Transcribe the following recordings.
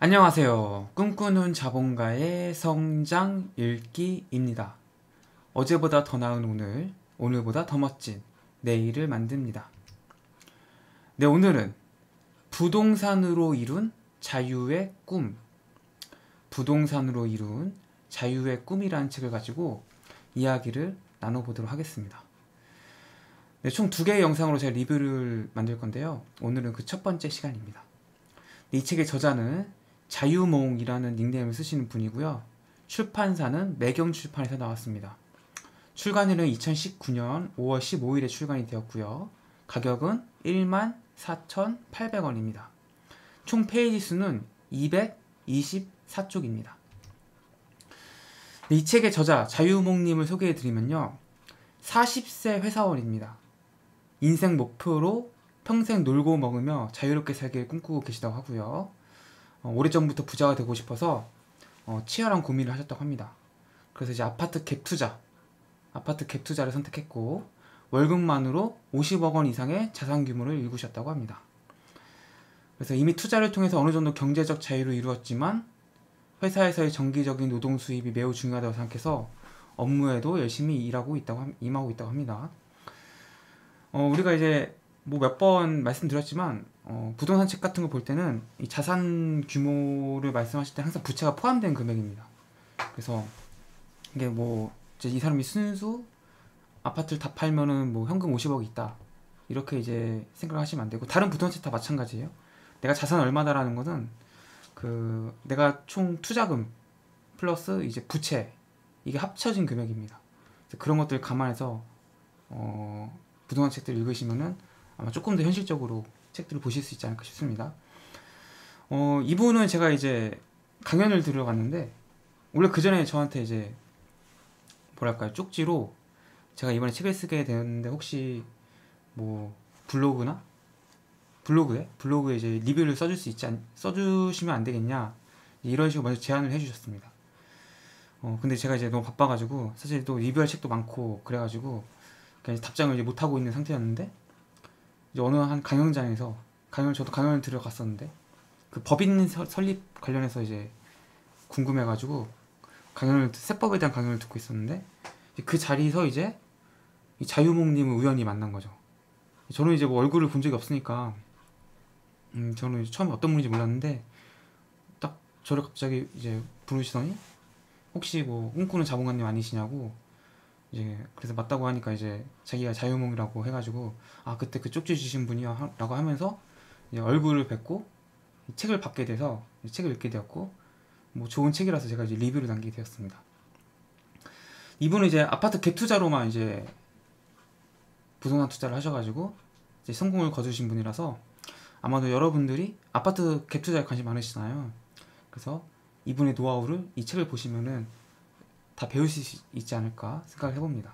안녕하세요. 꿈꾸는 자본가의 성장 읽기입니다. 어제보다 더 나은 오늘, 오늘보다 더 멋진 내일을 만듭니다. 네, 오늘은 부동산으로 이룬 자유의 꿈, 부동산으로 이룬 자유의 꿈이라는 책을 가지고 이야기를 나눠보도록 하겠습니다. 네, 총 2개의 영상으로 제가 리뷰를 만들 건데요. 오늘은 그 첫 번째 시간입니다. 이 책의 저자는 자유몽이라는 닉네임을 쓰시는 분이고요. 출판사는 매경출판에서 나왔습니다. 출간일은 2019년 5월 15일에 출간이 되었고요. 가격은 14,800원입니다. 총 페이지 수는 224쪽입니다. 이 책의 저자 자유몽님을 소개해드리면요. 40세 회사원입니다. 인생 목표로 평생 놀고 먹으며 자유롭게 살기를 꿈꾸고 계시다고 하고요. 오래전부터 부자가 되고 싶어서 치열한 고민을 하셨다고 합니다. 그래서 이제 아파트 갭 투자를 선택했고 월급만으로 50억 원 이상의 자산 규모를 일구셨다고 합니다. 그래서 이미 투자를 통해서 어느 정도 경제적 자유를 이루었지만 회사에서의 정기적인 노동 수입이 매우 중요하다고 생각해서 업무에도 열심히 임하고 있다고 합니다. 우리가 이제 뭐 몇 번 말씀드렸지만 부동산 책 같은 거 볼 때는 이 자산 규모를 말씀하실 때 항상 부채가 포함된 금액입니다. 그래서 이게 뭐 이제 이 사람이 순수 아파트를 다 팔면은 뭐 현금 50억이 있다 이렇게 이제 생각하시면 안 되고, 다른 부동산 책 다 마찬가지예요. 내가 자산 얼마다라는 것은 그 내가 총 투자금 플러스 이제 부채 이게 합쳐진 금액입니다. 그런 것들 감안해서 부동산 책들 읽으시면은 아마 조금 더 현실적으로 책들을 보실 수 있지 않을까 싶습니다. 이분은 제가 이제 강연을 들어갔는데, 원래 그 전에 저한테 이제 뭐랄까요, 쪽지로 제가 이번에 책을 쓰게 되었는데 혹시 뭐 블로그에 이제 리뷰를 써주시면 안 되겠냐, 이런 식으로 먼저 제안을 해주셨습니다. 근데 제가 이제 너무 바빠가지고 사실 또 리뷰할 책도 많고 그래가지고 그냥 답장을 이제 못 하고 있는 상태였는데, 이제 어느 한 강연장에서 저도 강연을 들어갔었는데 그 법인 설립 관련해서 이제 궁금해가지고 세법에 대한 강연을 듣고 있었는데, 그 자리에서 이제 이 자유몽님을 우연히 만난 거죠. 저는 이제 뭐 얼굴을 본 적이 없으니까 저는 이제 처음에 어떤 분인지 몰랐는데 딱 저를 갑자기 이제 부르시더니 혹시 뭐 꿈꾸는 자본가님 아니시냐고, 이제 그래서 맞다고 하니까 이제 자기가 자유몽이라고 해가지고 그때 그 쪽지 주신 분이요 라고 하면서 이제 얼굴을 뵙고 책을 받게 돼서 책을 읽게 되었고, 뭐 좋은 책이라서 제가 이제 리뷰를 남기게 되었습니다. 이분은 이제 아파트 갭 투자로만 이제 부동산 투자를 하셔가지고 이제 성공을 거두신 분이라서 아마도 여러분들이 아파트 갭 투자에 관심 많으시잖아요. 그래서 이분의 노하우를 이 책을 보시면은 다 배울 수 있지 않을까 생각을 해봅니다.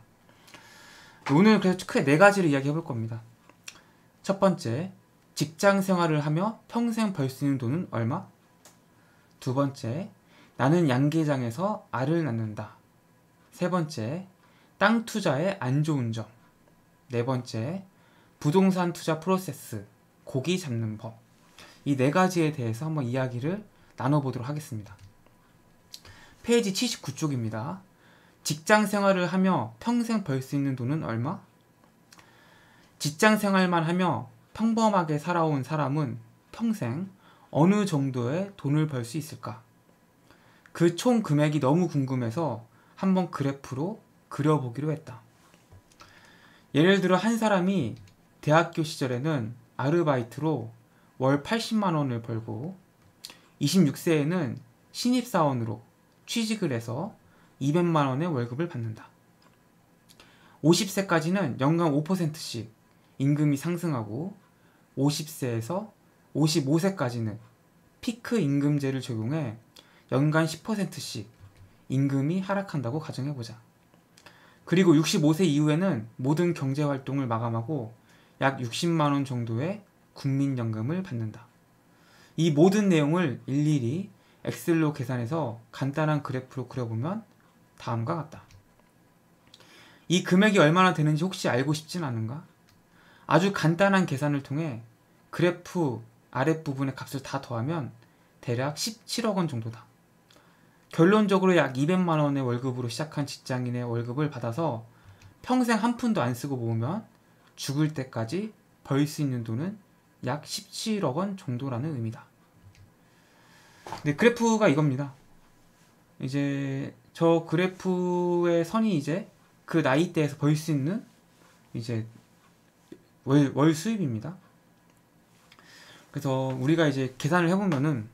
오늘 그래서 크게 4가지를 이야기해 볼 겁니다. 첫 번째, 직장 생활을 하며 평생 벌 수 있는 돈은 얼마? 두 번째, 나는 양계장에서 알을 낳는다. 세 번째, 땅 투자의 안 좋은 점. 네 번째, 부동산 투자 프로세스, 고기 잡는 법. 이 4가지에 대해서 한번 이야기를 나눠보도록 하겠습니다. 페이지 79쪽입니다. 직장 생활을 하며 평생 벌 수 있는 돈은 얼마? 직장 생활만 하며 평범하게 살아온 사람은 평생 어느 정도의 돈을 벌 수 있을까? 그 총 금액이 너무 궁금해서 한번 그래프로 그려보기로 했다. 예를 들어 한 사람이 대학교 시절에는 아르바이트로 월 80만 원을 벌고 26세에는 신입사원으로 취직을 해서 200만 원의 월급을 받는다. 50세까지는 연간 5%씩 임금이 상승하고 50세에서 55세까지는 피크 임금제를 적용해 연간 10%씩 임금이 하락한다고 가정해보자. 그리고 65세 이후에는 모든 경제활동을 마감하고 약 60만 원 정도의 국민연금을 받는다. 이 모든 내용을 일일이 엑셀로 계산해서 간단한 그래프로 그려보면 다음과 같다. 이 금액이 얼마나 되는지 혹시 알고 싶진 않은가? 아주 간단한 계산을 통해 그래프 아랫부분의 값을 다 더하면 대략 17억 원 정도다. 결론적으로 약 200만 원의 월급으로 시작한 직장인의 월급을 받아서 평생 한 푼도 안 쓰고 모으면 죽을 때까지 벌 수 있는 돈은 약 17억 원 정도라는 의미다. 네, 그래프가 이겁니다. 이제 저 그래프의 선이 이제 그 나이대에서 벌 수 있는 이제 월 수입입니다. 그래서 우리가 이제 계산을 해보면은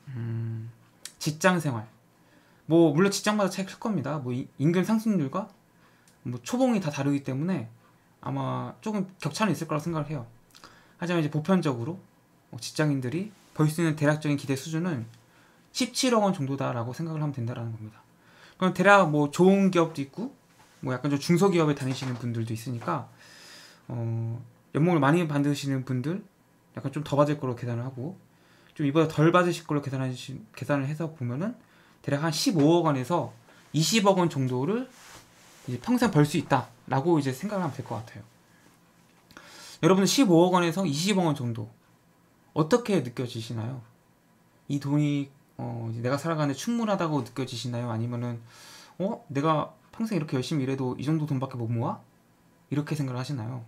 직장 생활, 뭐 물론 직장마다 차이 클 겁니다. 뭐 임금 상승률과 뭐 초봉이 다 다르기 때문에 아마 조금 격차는 있을 거라고 생각을 해요. 하지만 이제 보편적으로 직장인들이 벌 수 있는 대략적인 기대 수준은 17억 원 정도다라고 생각을 하면 된다라는 겁니다. 그럼 대략 뭐 좋은 기업도 있고 뭐 약간 좀 중소기업에 다니시는 분들도 있으니까 연봉을 많이 받으시는 분들 약간 좀 더 받을 거로 계산을 하고 좀 이보다 덜 받으실 걸로 계산을 해서 보면은 대략 한 15억 원에서 20억 원 정도를 이제 평생 벌 수 있다라고 이제 생각을 하면 될 것 같아요. 여러분은 15억 원에서 20억 원 정도 어떻게 느껴지시나요? 이 돈이 이제 내가 살아가는데 충분하다고 느껴지시나요? 아니면은 내가 평생 이렇게 열심히 일해도 이 정도 돈밖에 못 모아? 이렇게 생각을 하시나요?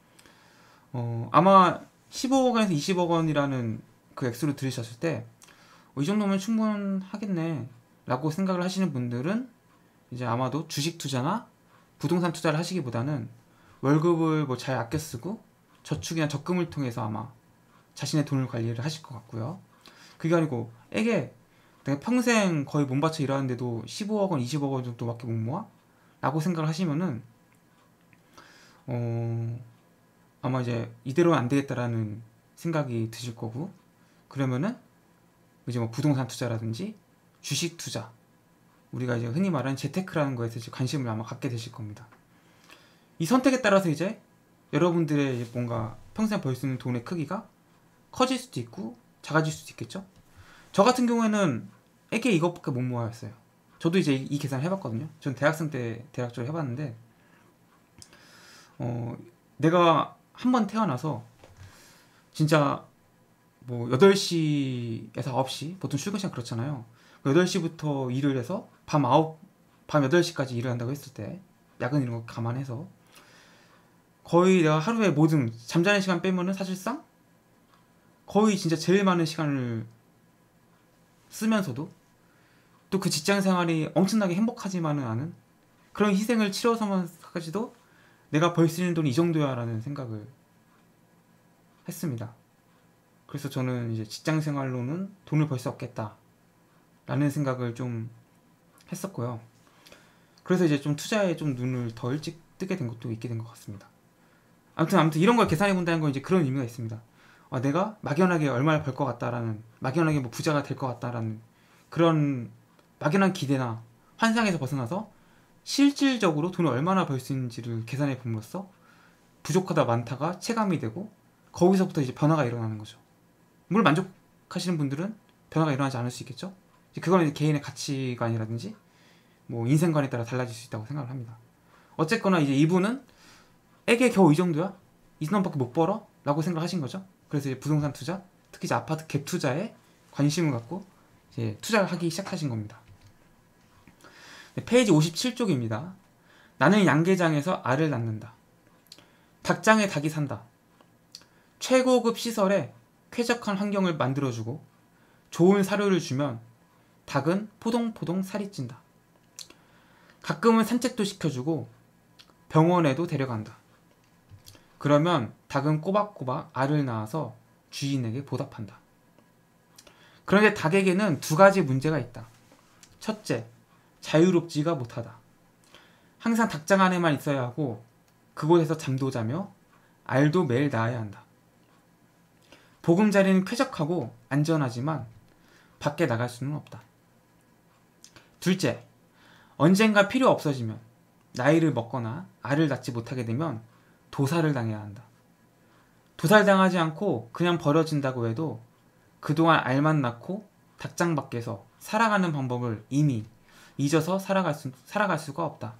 아마 15억 원에서 20억 원이라는 그 액수를 들으셨을 때 이 정도면 충분하겠네 라고 생각을 하시는 분들은 이제 아마도 주식 투자나 부동산 투자를 하시기보다는 월급을 뭐 잘 아껴 쓰고 저축이나 적금을 통해서 아마 자신의 돈을 관리를 하실 것 같고요. 그게 아니고 에게 내가 평생 거의 몸바쳐 일하는데도 15억 원, 20억 원 정도밖에 못 모아? 라고 생각을 하시면은 아마 이제 이대로는 안 되겠다라는 생각이 드실 거고, 그러면은 이제 뭐 부동산 투자라든지 주식 투자, 우리가 이제 흔히 말하는 재테크라는 거에 대해서 관심을 아마 갖게 되실 겁니다. 이 선택에 따라서 이제 여러분들의 뭔가 평생 벌 수 있는 돈의 크기가 커질 수도 있고 작아질 수도 있겠죠. 저 같은 경우에는 애게 이것밖에 못 모아였어요. 저도 이제 이 계산을 해봤거든요. 전 대학생 때 대략적으로 해봤는데 내가 한 번 태어나서 진짜 뭐 8시에서 9시 보통 출근 시간 그렇잖아요. 8시부터 일을 해서 밤 8시까지 일을 한다고 했을 때 야근 이런 거 감안해서 거의 내가 하루에 모든 잠자는 시간 빼면은 사실상 거의 진짜 제일 많은 시간을 쓰면서도 또 그 직장 생활이 엄청나게 행복하지만은 않은 그런 희생을 치러서만까지도 내가 벌 수 있는 돈이 이 정도야 라는 생각을 했습니다. 그래서 저는 이제 직장 생활로는 돈을 벌 수 없겠다 라는 생각을 좀 했었고요. 그래서 이제 좀 투자에 좀 눈을 더 일찍 뜨게 된 것도 있게 된 것 같습니다. 아무튼 이런 걸 계산해 본다는 건 이제 그런 의미가 있습니다. 내가 막연하게 얼마를 벌 것 같다라는, 막연하게 뭐 부자가 될 것 같다라는 그런 막연한 기대나 환상에서 벗어나서 실질적으로 돈을 얼마나 벌 수 있는지를 계산해 봄으로써 부족하다 많다가 체감이 되고 거기서부터 이제 변화가 일어나는 거죠. 물론 만족하시는 분들은 변화가 일어나지 않을 수 있겠죠. 그거는 이제 개인의 가치관이라든지 뭐 인생관에 따라 달라질 수 있다고 생각을 합니다. 어쨌거나 이제 이분은 에게 겨우 이 정도야? 이 정도밖에 못 벌어? 라고 생각하신 거죠. 그래서 이제 부동산 투자, 특히 이제 아파트 갭 투자에 관심을 갖고 이제 투자를 하기 시작하신 겁니다. 네, 페이지 57쪽입니다. 나는 양계장에서 알을 낳는다. 닭장에 닭이 산다. 최고급 시설에 쾌적한 환경을 만들어주고 좋은 사료를 주면 닭은 포동포동 살이 찐다. 가끔은 산책도 시켜주고 병원에도 데려간다. 그러면 닭은 꼬박꼬박 알을 낳아서 주인에게 보답한다. 그런데 닭에게는 두 가지 문제가 있다. 첫째, 자유롭지가 못하다. 항상 닭장 안에만 있어야 하고 그곳에서 잠도 자며 알도 매일 낳아야 한다. 보금자리는 쾌적하고 안전하지만 밖에 나갈 수는 없다. 둘째, 언젠가 필요 없어지면 나이를 먹거나 알을 낳지 못하게 되면 도살을 당해야 한다. 도살당하지 않고 그냥 버려진다고 해도 그동안 알만 낳고 닭장 밖에서 살아가는 방법을 이미 잊어서 살아갈 수가 없다.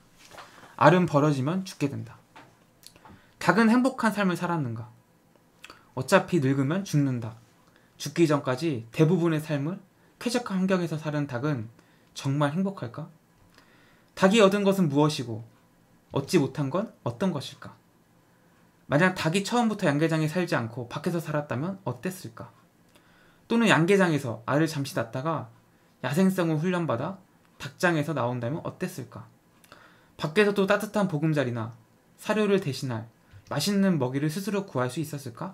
알은 버려지면 죽게 된다. 닭은 행복한 삶을 살았는가? 어차피 늙으면 죽는다. 죽기 전까지 대부분의 삶을 쾌적한 환경에서 사는 닭은 정말 행복할까? 닭이 얻은 것은 무엇이고 얻지 못한 건 어떤 것일까? 만약 닭이 처음부터 양계장에 살지 않고 밖에서 살았다면 어땠을까? 또는 양계장에서 알을 잠시 낳다가 야생성을 훈련받아 닭장에서 나온다면 어땠을까? 밖에서도 따뜻한 보금자리나 사료를 대신할 맛있는 먹이를 스스로 구할 수 있었을까?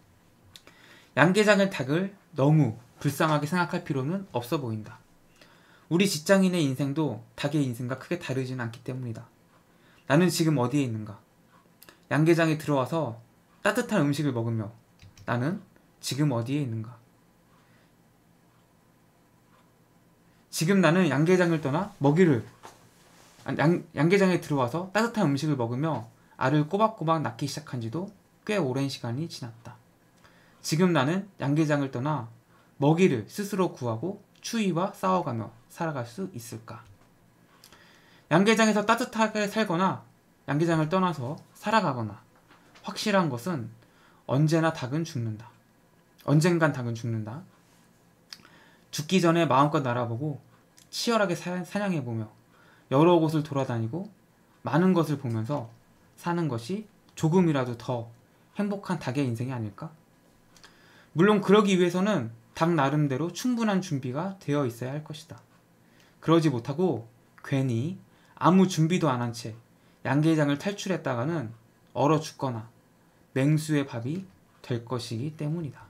양계장의 닭을 너무 불쌍하게 생각할 필요는 없어 보인다. 우리 직장인의 인생도 닭의 인생과 크게 다르지는 않기 때문이다. 나는 지금 어디에 있는가? 양계장에 들어와서 따뜻한 음식을 먹으며 나는 지금 어디에 있는가? 지금 나는 양계장을 떠나 양계장에 들어와서 따뜻한 음식을 먹으며 알을 꼬박꼬박 낳기 시작한 지도 꽤 오랜 시간이 지났다. 지금 나는 양계장을 떠나 먹이를 스스로 구하고 추위와 싸워가며 살아갈 수 있을까? 양계장에서 따뜻하게 살거나 양계장을 떠나서 살아가거나 확실한 것은 언젠간 닭은 죽는다. 죽기 전에 마음껏 날아보고 치열하게 사냥해보며 여러 곳을 돌아다니고 많은 것을 보면서 사는 것이 조금이라도 더 행복한 닭의 인생이 아닐까? 물론 그러기 위해서는 닭 나름대로 충분한 준비가 되어 있어야 할 것이다. 그러지 못하고 괜히 아무 준비도 안 한 채 양계장을 탈출했다가는 얼어 죽거나 맹수의 밥이 될 것이기 때문이다.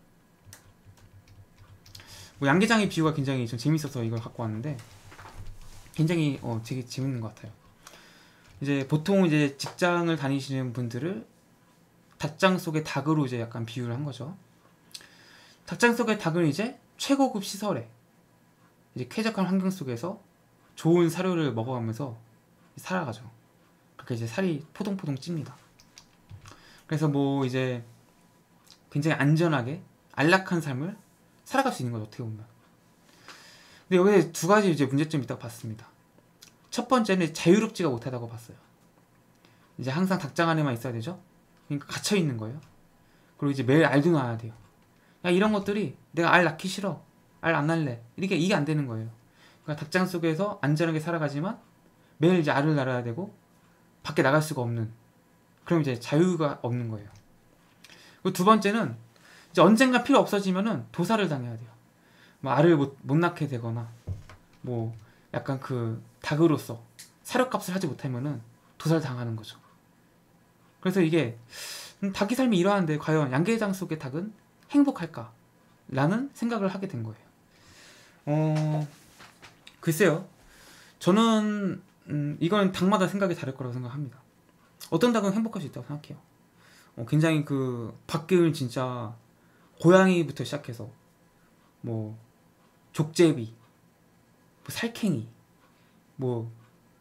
양계장의 비유가 굉장히 좀 재밌어서 이걸 갖고 왔는데 굉장히 되게 재밌는 것 같아요. 이제 보통 이제 직장을 다니시는 분들을 닭장 속의 닭으로 이제 약간 비유를 한 거죠. 닭장 속의 닭은 이제 최고급 시설에 이제 쾌적한 환경 속에서 좋은 사료를 먹어가면서 살아가죠. 그렇게 이제 살이 포동포동 찝니다. 그래서 뭐 이제 굉장히 안전하게 안락한 삶을 살아갈 수 있는 거죠, 어떻게 보면. 근데 여기에 두 가지 이제 문제점이 있다고 봤습니다. 첫 번째는 자유롭지가 못하다고 봤어요. 이제 항상 닭장 안에만 있어야 되죠. 그러니까 갇혀 있는 거예요. 그리고 이제 매일 알도 낳아야 돼요. 야, 이런 것들이 내가 알 낳기 싫어, 알 안 낳을래, 이게 안 되는 거예요. 그러니까 닭장 속에서 안전하게 살아가지만 매일 이제 알을 낳아야 되고 밖에 나갈 수가 없는, 그럼 이제 자유가 없는 거예요. 그리고 두 번째는 이제 언젠가 필요 없어지면은 도살을 당해야 돼요. 뭐 알을 못 낳게 되거나 뭐 약간 그 닭으로서 사료값을 하지 못하면은 도살 당하는 거죠. 그래서 이게 닭의 삶이 이러한데 과연 양계장 속의 닭은 행복할까? 라는 생각을 하게 된 거예요. 글쎄요. 저는 이건 닭마다 생각이 다를 거라고 생각합니다. 어떤 닭은 행복할 수 있다고 생각해요. 굉장히 그 밖은 진짜 고양이부터 시작해서 뭐 족제비, 뭐 살쾡이, 뭐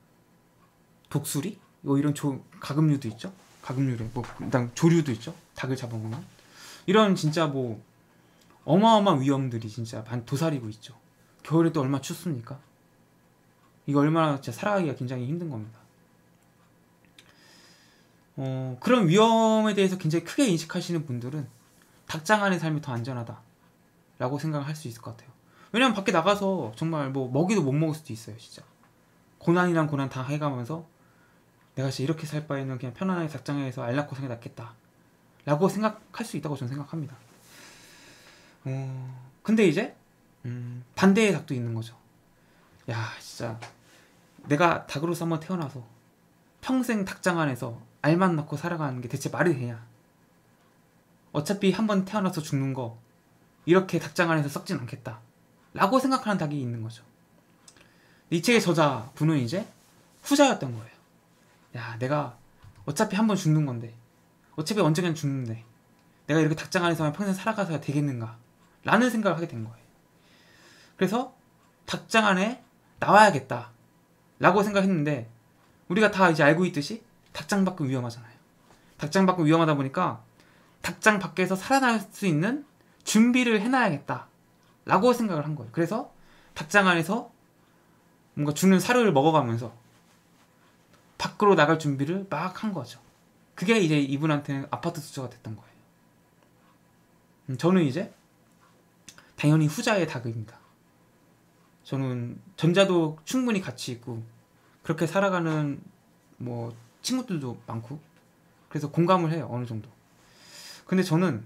독수리, 뭐 이런 가금류도 있죠. 가금류래. 뭐 일단 조류도 있죠. 닭을 잡아먹는 이런 진짜 뭐 어마어마한 위험들이 진짜 도사리고 있죠. 겨울에 또 얼마나 춥습니까? 이거 얼마나 진짜 살아가기가 굉장히 힘든 겁니다. 그런 위험에 대해서 굉장히 크게 인식하시는 분들은 닭장 안의 삶이 더 안전하다 라고 생각을 할 수 있을 것 같아요. 왜냐면 밖에 나가서 정말 뭐 먹이도 못 먹을 수도 있어요. 진짜 고난이란 고난 다 해가면서 내가 진짜 이렇게 살 바에는 그냥 편안하게 닭장에서 알 낳고 사는 게 낫겠다 라고 생각할 수 있다고 저는 생각합니다. 근데 이제 반대의 닭도 있는 거죠. 야, 진짜 내가 닭으로서 한번 태어나서 평생 닭장 안에서 알만 낳고 살아가는 게 대체 말이 되냐? 어차피 한번 태어나서 죽는 거 이렇게 닭장 안에서 썩진 않겠다 라고 생각하는 닭이 있는 거죠. 이 책의 저자분은 이제 후자였던 거예요. 야, 내가 어차피 한번 죽는 건데, 어차피 언젠간 죽는데 내가 이렇게 닭장 안에서만 평생 살아가서야 되겠는가 라는 생각을 하게 된 거예요. 그래서 닭장 안에 나와야겠다 라고 생각했는데, 우리가 다 이제 알고 있듯이 닭장 밖은 위험하잖아요. 닭장 밖은 위험하다 보니까 닭장 밖에서 살아날 수 있는 준비를 해놔야겠다 라고 생각을 한 거예요. 그래서 닭장 안에서 뭔가 주는 사료를 먹어가면서 밖으로 나갈 준비를 막 한 거죠. 그게 이제 이분한테는 아파트 투자가 됐던 거예요. 저는 이제 당연히 후자의 다급입니다. 저는 전자도 충분히 가치 있고 그렇게 살아가는 뭐 친구들도 많고 그래서 공감을 해요. 어느 정도. 근데 저는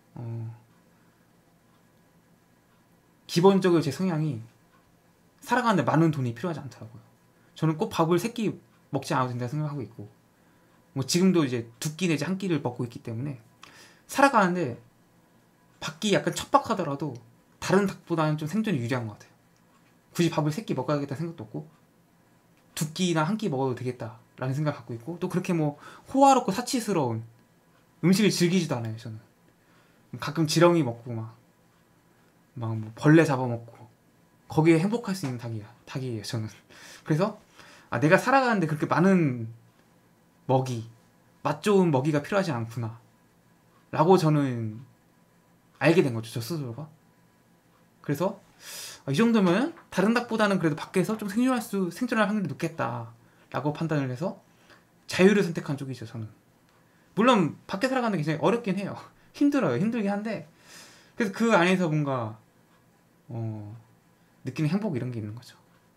기본적으로 제 성향이 살아가는데 많은 돈이 필요하지 않더라고요. 저는 꼭 밥을 3끼 먹지 않아도 된다 생각하고 있고 뭐 지금도 이제 2끼 내지 1끼를 먹고 있기 때문에 살아가는데 밖이 약간 척박하더라도 다른 닭보다는 좀 생존이 유리한 것 같아요. 굳이 밥을 3끼 먹어야겠다 생각도 없고 2끼나 1끼 먹어도 되겠다 라는 생각을 갖고 있고 또 그렇게 뭐 호화롭고 사치스러운 음식을 즐기지도 않아요. 저는 가끔 지렁이 먹고 막 뭐 벌레 잡아먹고 거기에 행복할 수 있는 닭이에요 저는. 그래서 내가 살아가는데 그렇게 많은 맛 좋은 먹이가 필요하지 않구나 라고 저는 알게 된 거죠. 저 스스로가. 그래서 이 정도면 다른 닭보다는 그래도 밖에서 좀 생존할 확률이 높겠다 라고 판단을 해서 자유를 선택한 쪽이죠. 저는 물론 밖에 살아가는 게 굉장히 어렵긴 해요. 힘들긴 한데 그래서 그 안에서 뭔가 느끼는 행복 이런 게 있는 거죠.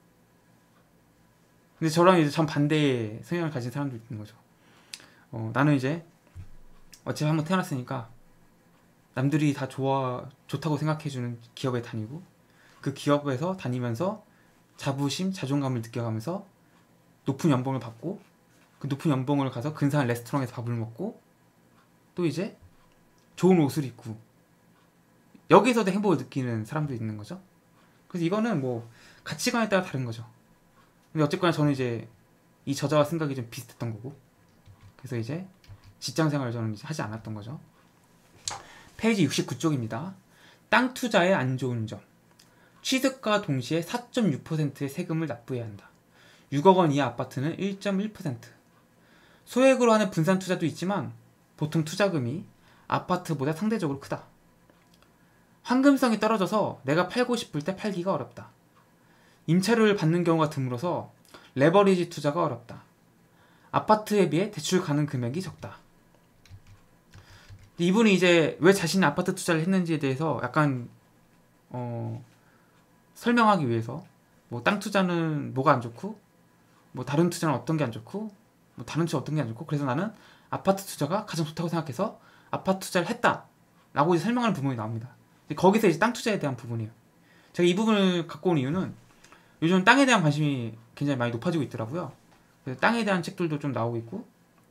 근데 저랑 이제 전 반대의 성향을 가진 사람도 있는 거죠. 나는 이제 어차피 한번 태어났으니까 남들이 다 좋다고 생각해주는 기업에 다니고 그 기업에서 다니면서 자부심, 자존감을 느껴가면서 높은 연봉을 받고 그 높은 연봉을 가서 근사한 레스토랑에서 밥을 먹고 또 이제 좋은 옷을 입고 여기서도 행복을 느끼는 사람도 있는 거죠. 그래서 이거는 뭐 가치관에 따라 다른 거죠. 근데 어쨌거나 저는 이제 이 저자와 생각이 좀 비슷했던 거고 그래서 이제 직장생활을 저는 이제 하지 않았던 거죠. 페이지 69쪽입니다. 땅 투자의 안 좋은 점. 취득과 동시에 4.6%의 세금을 납부해야 한다. 6억 원 이하 아파트는 1.1%. 소액으로 하는 분산 투자도 있지만 보통 투자금이 아파트보다 상대적으로 크다. 황금성이 떨어져서 내가 팔고 싶을 때 팔기가 어렵다. 임차료를 받는 경우가 드물어서 레버리지 투자가 어렵다. 아파트에 비해 대출 가능 금액이 적다. 이분이 이제 왜 자신이 아파트 투자를 했는지에 대해서 약간 설명하기 위해서 뭐 땅 투자는 뭐가 안 좋고 뭐 다른 투자는 어떤 게 안 좋고 뭐 다른 투자 어떤 게 안 좋고 그래서 나는 아파트 투자가 가장 좋다고 생각해서 아파트 투자를 했다 라고 이제 설명하는 부분이 나옵니다. 거기서 이제 땅 투자에 대한 부분이에요. 제가 이 부분을 갖고 온 이유는 요즘 땅에 대한 관심이 굉장히 많이 높아지고 있더라고요. 그래서 땅에 대한 책들도 좀 나오고 있고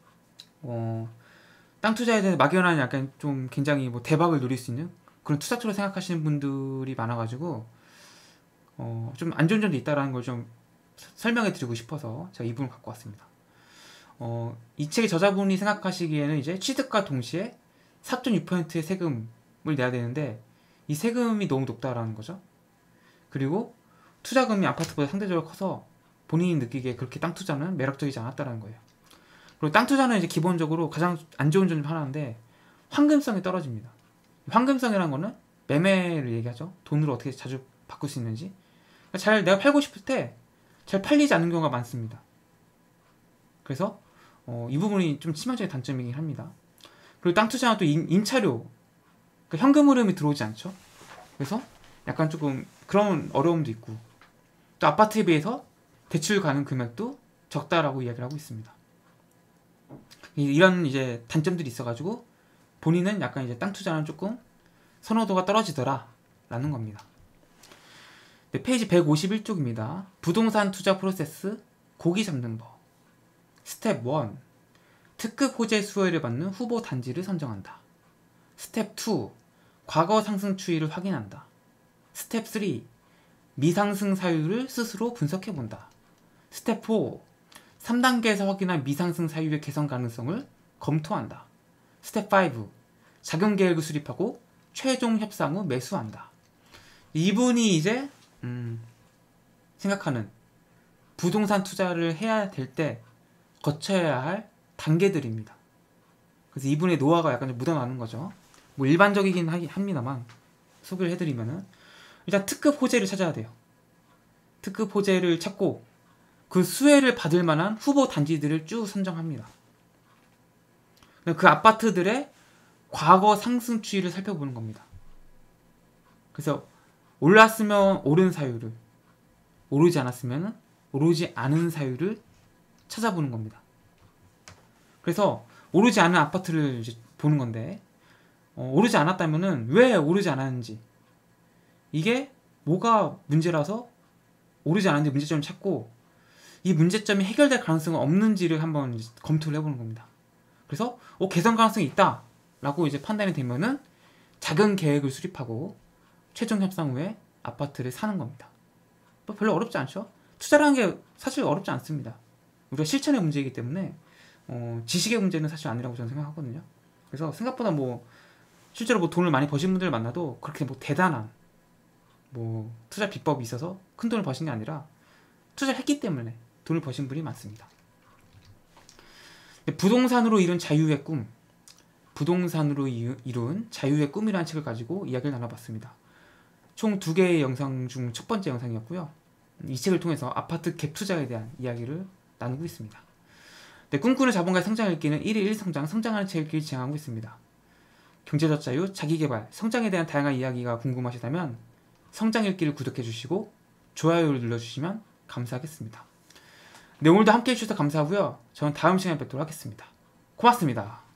땅 투자에 대해서 막연한 약간 좀 굉장히 뭐 대박을 노릴 수 있는 그런 투자처로 생각하시는 분들이 많아가지고 좀 안 좋은 점도 있다라는 걸 좀 설명해 드리고 싶어서 제가 이 부분을 갖고 왔습니다. 이 책의 저자분이 생각하시기에는 이제 취득과 동시에 4.6%의 세금을 내야 되는데 이 세금이 너무 높다라는 거죠. 그리고 투자금이 아파트보다 상대적으로 커서 본인이 느끼기에 그렇게 땅 투자는 매력적이지 않았다라는 거예요. 그리고 땅 투자는 이제 기본적으로 가장 안 좋은 점 중 하나인데 황금성이 떨어집니다. 황금성이라는 거는 매매를 얘기하죠. 돈으로 어떻게 자주 바꿀 수 있는지. 내가 팔고 싶을 때 잘 팔리지 않는 경우가 많습니다. 그래서 이 부분이 좀 치명적인 단점이긴 합니다. 그리고 땅 투자는 또 임차료, 그러니까 현금 흐름이 들어오지 않죠. 그래서 약간 조금 그런 어려움도 있고 또 아파트에 비해서 대출 가능 금액도 적다라고 이야기를 하고 있습니다. 이런 이제 단점들이 있어가지고 본인은 약간 이제 땅 투자는 조금 선호도가 떨어지더라 라는 겁니다. 네, 페이지 151쪽입니다. 부동산 투자 프로세스 고기 잡는 법. 스텝 1. 특급 호재 수혜를 받는 후보 단지를 선정한다. 스텝 2. 과거 상승 추이를 확인한다. 스텝 3. 미상승 사유를 스스로 분석해본다. 스텝 4. 3단계에서 확인한 미상승 사유의 개선 가능성을 검토한다. 스텝 5. 작용 계획을 수립하고 최종 협상 후 매수한다. 이분이 이제 생각하는 부동산 투자를 해야 될 때 거쳐야 할 단계들입니다. 그래서 이분의 노하우가 약간 좀 묻어나는 거죠. 뭐 일반적이긴 합니다만 소개를 해드리면은 일단 특급 호재를 찾아야 돼요. 특급 호재를 찾고 그 수혜를 받을 만한 후보 단지들을 쭉 선정합니다. 그 아파트들의 과거 상승 추이를 살펴보는 겁니다. 그래서 올랐으면 오른 사유를, 오르지 않았으면 오르지 않은 사유를 찾아보는 겁니다. 그래서 오르지 않은 아파트를 이제 보는 건데, 오르지 않았다면은 왜 오르지 않았는지, 이게 뭐가 문제라서 오르지 않았는지 문제점을 찾고, 이 문제점이 해결될 가능성은 없는지를 한번 이제 검토를 해보는 겁니다. 그래서 개선 가능성이 있다 라고 이제 판단이 되면은 작은 계획을 수립하고 최종 협상 후에 아파트를 사는 겁니다. 뭐 별로 어렵지 않죠? 투자라는 게 사실 어렵지 않습니다. 우리가 실천의 문제이기 때문에 지식의 문제는 사실 아니라고 저는 생각하거든요. 그래서 생각보다 뭐 실제로 뭐 돈을 많이 버신 분들을 만나도 그렇게 뭐 대단한 뭐 투자 비법이 있어서 큰 돈을 버신 게 아니라 투자를 했기 때문에 돈을 버신 분이 많습니다. 부동산으로 이룬 자유의 꿈, 부동산으로 이룬 자유의 꿈이라는 책을 가지고 이야기를 나눠봤습니다. 총 2개의 영상 중 첫 번째 영상이었고요. 이 책을 통해서 아파트 갭 투자에 대한 이야기를 나누고 있습니다. 꿈꾸는 자본가의 성장 읽기는 1일 1성장, 성장하는 책 읽기를 지향하고 있습니다. 경제적 자유, 자기개발, 성장에 대한 다양한 이야기가 궁금하시다면 성장 읽기를 구독해주시고 좋아요를 눌러주시면 감사하겠습니다. 오늘도 함께해 주셔서 감사하고요. 저는 다음 시간에 뵙도록 하겠습니다. 고맙습니다.